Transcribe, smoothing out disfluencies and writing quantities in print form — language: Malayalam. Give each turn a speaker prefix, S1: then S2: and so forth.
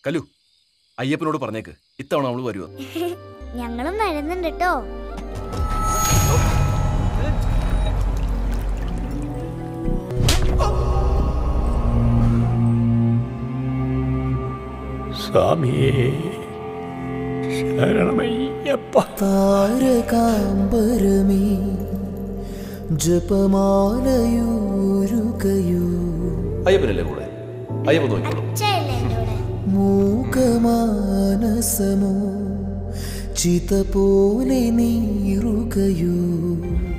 S1: കലു, അയ്യപ്പനോട് പറഞ്ഞേക്ക് ഇത്തവണ അവള് വരുവോ.
S2: ഞങ്ങളും വരുന്നുണ്ട് കേട്ടോ.
S3: സ്വാമിയേ ശരണമയ്യപ്പ.
S4: താരകാംബരമേ ജപമാലയൂരുകയോ.
S1: അയ്യപ്പനല്ലേ കൂടെ, അയ്യപ്പൻ നോക്കിക്കോളൂ.
S4: മൂകമാനസമോ ചിത പോലെ നീറുകയോ.